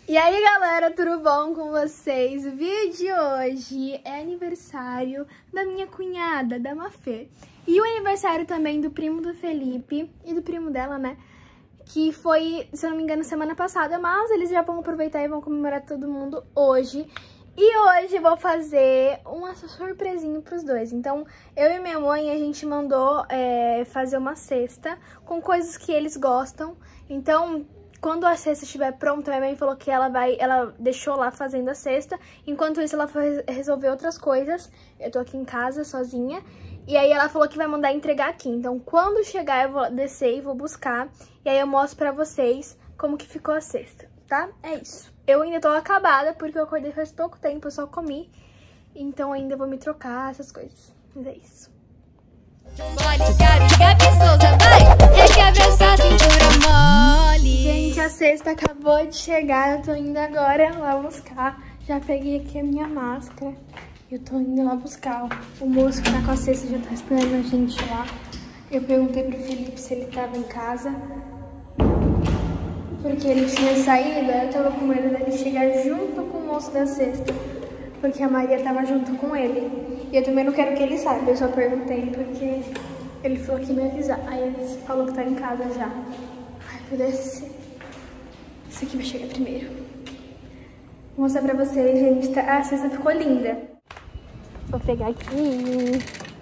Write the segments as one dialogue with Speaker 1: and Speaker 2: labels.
Speaker 1: E aí, galera, tudo bom com vocês? O vídeo de hoje é aniversário da minha cunhada, da Mafê. E o aniversário também do primo do Felipe e do primo dela, né? Que foi, se eu não me engano, semana passada, mas eles já vão aproveitar e vão comemorar todo mundo hoje. E hoje eu vou fazer uma surpresinha pros dois. Então, eu e minha mãe, a gente mandou fazer uma cesta com coisas que eles gostam. Então, quando a cesta estiver pronta, minha mãe falou que ela deixou lá fazendo a cesta. Enquanto isso, ela foi resolver outras coisas. Eu tô aqui em casa, sozinha. E aí, ela falou que vai mandar entregar aqui. Então, quando chegar, eu vou descer e vou buscar. E aí, eu mostro pra vocês como que ficou a cesta, tá? É isso. Eu ainda tô acabada, porque eu acordei faz pouco tempo, eu só comi. Então, ainda vou me trocar, essas coisas. Mas é isso. Gente, a cesta acabou de chegar, eu tô indo agora lá buscar. Já peguei aqui a minha máscara. Eu tô indo lá buscar. O moço que tá com a cesta já tá esperando a gente lá. Eu perguntei pro Felipe se ele tava em casa, porque ele tinha saído. Eu tava com medo dele chegar junto com o moço da cesta, porque a Maria tava junto com ele. E eu também não quero que ele saiba, eu só perguntei porque ele falou que ia me avisar. Aí ele falou que tá em casa já. Ai, vou descer. Esse aqui vai chegar primeiro. Vou mostrar pra vocês, gente. A cesta ficou linda. Vou pegar aqui.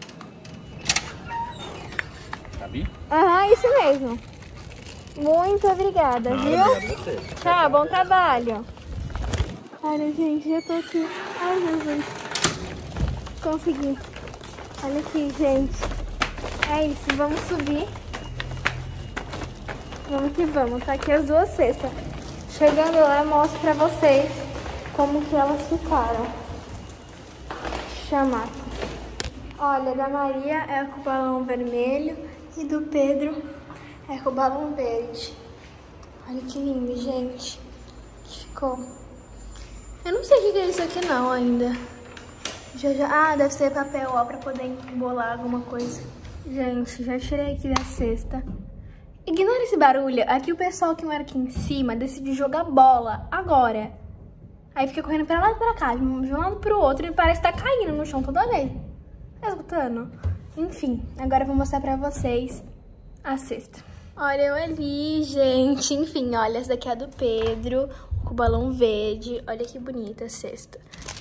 Speaker 2: Cabe?
Speaker 1: Aham, isso mesmo. Muito obrigada, viu? Tchau, bom trabalho. Olha, gente, já tô aqui. Ai, Jesus. Consegui. Olha aqui, gente. É isso, vamos subir. Vamos que vamos. Tá aqui as duas cestas. Chegando lá, eu mostro pra vocês como que elas ficaram. Chamar. Olha, da Maria é com o balão vermelho e do Pedro é com o balão verde. Olha que lindo, gente. Que ficou. Eu não sei o que é isso aqui não ainda. Ah, deve ser papel, ó, pra poder embolar alguma coisa. Gente, já tirei aqui da cesta. Ignora esse barulho. Aqui o pessoal que mora aqui em cima decidiu jogar bola agora. Aí fica correndo pra lá e pra cá, de um lado pro outro, e parece que tá caindo no chão toda vez. Tá escutando? Enfim, agora eu vou mostrar pra vocês a cesta. Olha eu ali, gente. Enfim, olha, essa daqui é a do Pedro, com o balão verde. Olha que bonita a cesta.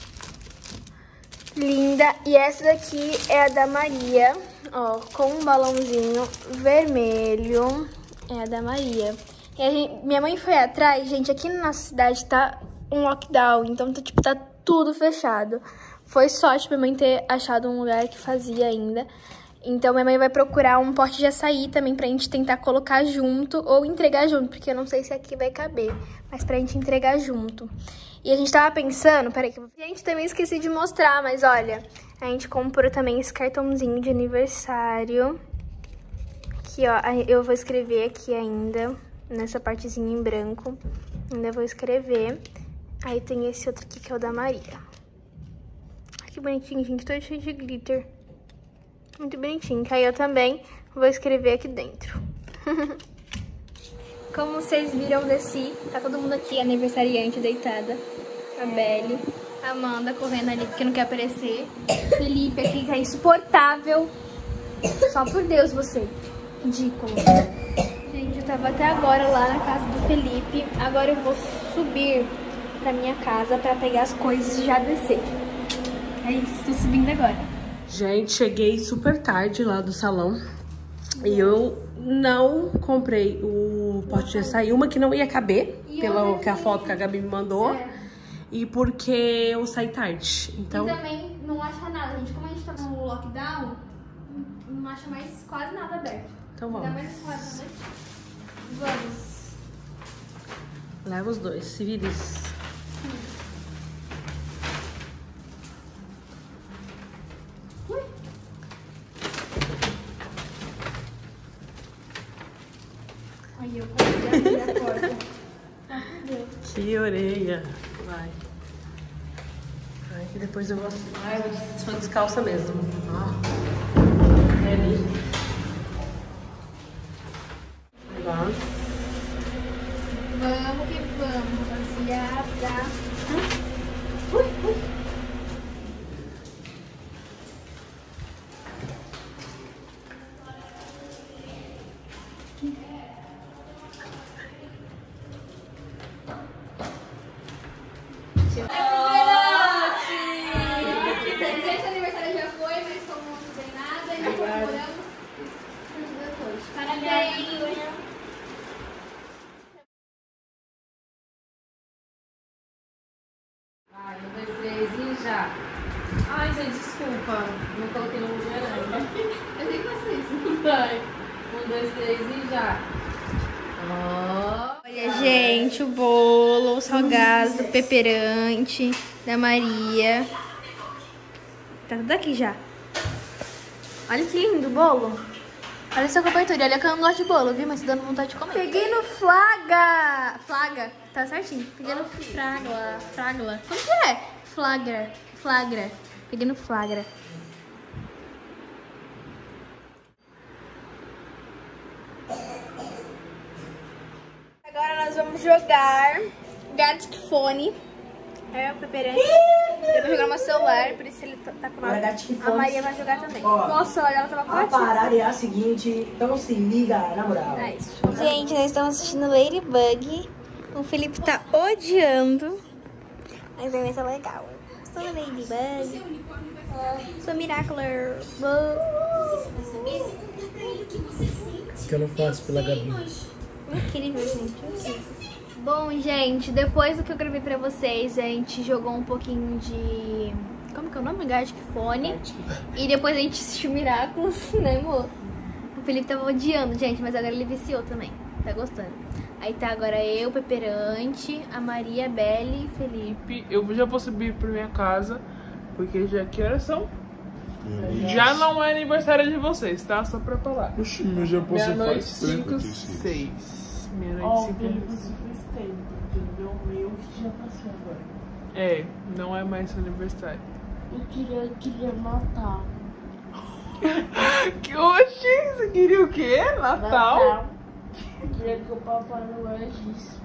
Speaker 1: Linda. E essa daqui é a da Maria, ó, com um balãozinho vermelho. É a da Maria. E minha mãe foi atrás, gente, aqui na nossa cidade tá um lockdown, então tipo, tá tudo fechado. Foi sorte minha mãe ter achado um lugar que fazia ainda. Então minha mãe vai procurar um pote de açaí também pra gente tentar colocar junto ou entregar junto, porque eu não sei se aqui vai caber, mas pra gente entregar junto. E a gente tava pensando, peraí que gente, também esqueci de mostrar, mas olha, a gente comprou também esse cartãozinho de aniversário. Aqui, ó, eu vou escrever aqui ainda, nessa partezinha em branco, ainda vou escrever. Aí tem esse outro aqui que é o da Maria. Que bonitinho, gente, todo cheio de glitter. Muito bonitinho, que aí eu também vou escrever aqui dentro. Como vocês viram, eu desci. Tá todo mundo aqui, aniversariante, deitada. A Belle, a Amanda correndo ali porque não quer aparecer. Felipe aqui, que é insuportável. Só por Deus, você. Ridículo. Gente, eu tava até agora lá na casa do Felipe. Agora eu vou subir pra minha casa pra pegar as coisas e já descer. É isso, tô subindo agora.
Speaker 3: Gente, cheguei super tarde lá do salão e eu não comprei o pote de açaí, uma que não ia caber, pela que a foto que a Gabi me mandou, e porque eu saí tarde, então...
Speaker 1: E também não acha nada, gente, como a gente tá no lockdown, não acha mais quase nada aberto.
Speaker 3: Então vamos.
Speaker 1: Ainda mais quase, né? Vamos.
Speaker 3: Leva os dois, se vira isso.
Speaker 1: Aí eu consegui abrir a porta.
Speaker 3: Que orelha. Vai. Ai, que depois eu vou... Ai, eu sou descalça mesmo. Ó. É ali. Vamos.
Speaker 1: Vamos que vamos, rapaziada. pegar. Ui, ui. Esse aniversário já foi, mas como não tem nada, ainda comemoramos. Parabéns!
Speaker 2: Vai, 1, 2, 3 e já. Ai, gente, desculpa. Não coloquei no lugar não.
Speaker 1: Eu tenho que fazer isso.
Speaker 2: Vai. 1, 2, 3 e já.
Speaker 1: Olha, gente, o bolo, o salgado, o peperante da Maria. Tá tudo aqui já. Olha que lindo o bolo. Olha essa cobertura. Olha que eu não gosto de bolo, viu? Mas tô dando vontade de comer. Peguei no flaga. Flaga. Tá certinho. Peguei no fragla. Fragla. Como que é? Flagra. Flagra. Peguei no flagra. Agora nós vamos jogar Gartic Fone. É o peperante. Eu vou jogar no meu celular, por isso ele tá com a Maria vai jogar também.
Speaker 4: Ó,
Speaker 1: nossa, olha, ela tava com
Speaker 4: a parada é a seguinte, então se liga, na moral.
Speaker 1: É isso. Gente, nós estamos assistindo Ladybug. O Felipe tá odiando. Mas vai ser legal. Sou Ladybug. Sou Miracular.
Speaker 4: O que eu não faço pela Gabi?
Speaker 1: Incrível, gente. Bom, gente, depois do que eu gravei pra vocês, a gente jogou um pouquinho de... Como que é o nome? Gartic Fone. E depois a gente assistiu Miraculous, né, amor? O Felipe tava odiando, gente, mas agora ele viciou também. Tá gostando. Aí tá agora eu, Peperante, a Maria, a Belle e Felipe.
Speaker 5: Eu já vou subir pra minha casa, porque já que horas são? Já não é aniversário de vocês, tá? Só pra falar.
Speaker 6: Oxi, mas já posso
Speaker 5: Meia-noite,
Speaker 6: fazer
Speaker 5: 5, 6. Meia-noite, 5, 6.
Speaker 7: Tempo, entendeu? Meu que já passou agora.
Speaker 5: É, não é mais seu aniversário.
Speaker 7: Eu queria matar.
Speaker 5: Que oxi, você queria o quê? Natal?
Speaker 7: Eu queria que o Papai Noel agisse.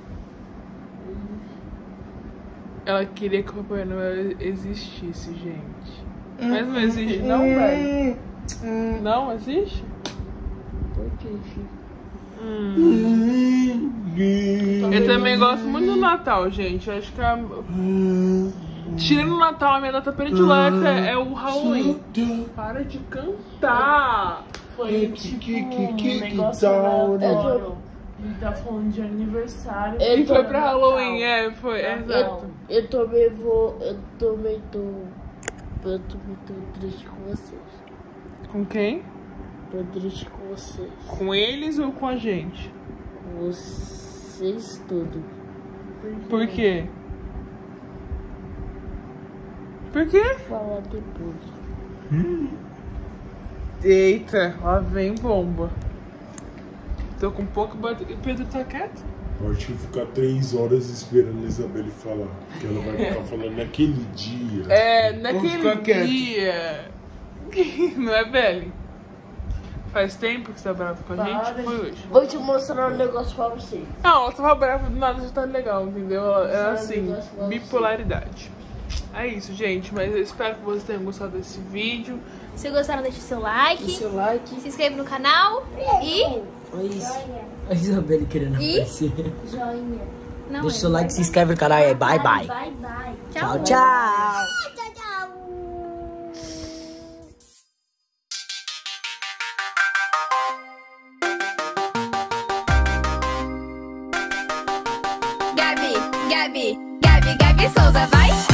Speaker 5: Ela queria que o Papai Noel existisse, gente. Mas não existe não, velho? Não existe?
Speaker 7: Por que, filho?
Speaker 5: Eu também gosto muito do Natal, gente. Acho que tirando o Natal, a minha data predileta é o Halloween. Para de cantar!
Speaker 7: Foi tipo um negócio aleatório. Ele tá falando de aniversário.
Speaker 5: E foi pra Halloween, foi, exato.
Speaker 7: Eu também tô triste com vocês.
Speaker 5: Com quem?
Speaker 7: Tô triste com vocês.
Speaker 5: Com eles ou com a gente?
Speaker 7: Com vocês tudo.
Speaker 5: Por quê? Por quê?
Speaker 7: Vou falar depois.
Speaker 5: Eita, lá vem bomba. Tô com pouco bateria. Pedro tá quieto?
Speaker 6: Eu acho que ficar 3 horas esperando a Isabelle falar. Porque ela vai ficar falando naquele dia.
Speaker 5: É,
Speaker 6: Vou
Speaker 5: naquele
Speaker 6: ficar quieto.
Speaker 5: dia. Não é, Belle? Faz tempo que você tá bravo com a gente? Foi hoje.
Speaker 7: Vou te mostrar um negócio pra você.
Speaker 5: Não, ela tava brava do nada, já tá legal, entendeu? É assim, bipolaridade. É isso, gente. Mas eu espero que vocês tenham gostado desse vídeo.
Speaker 1: Se gostaram, deixe seu like.
Speaker 7: Deixa o like.
Speaker 1: Se inscreve no canal. E...
Speaker 4: Olha isso. A Isabelle querendo aparecer.
Speaker 1: Joinha. Não
Speaker 4: Deixa o seu like, se inscreve no canal e é bye bye.
Speaker 1: Bye, bye.
Speaker 4: Tchau, tchau.
Speaker 1: Gabi Souza, vai!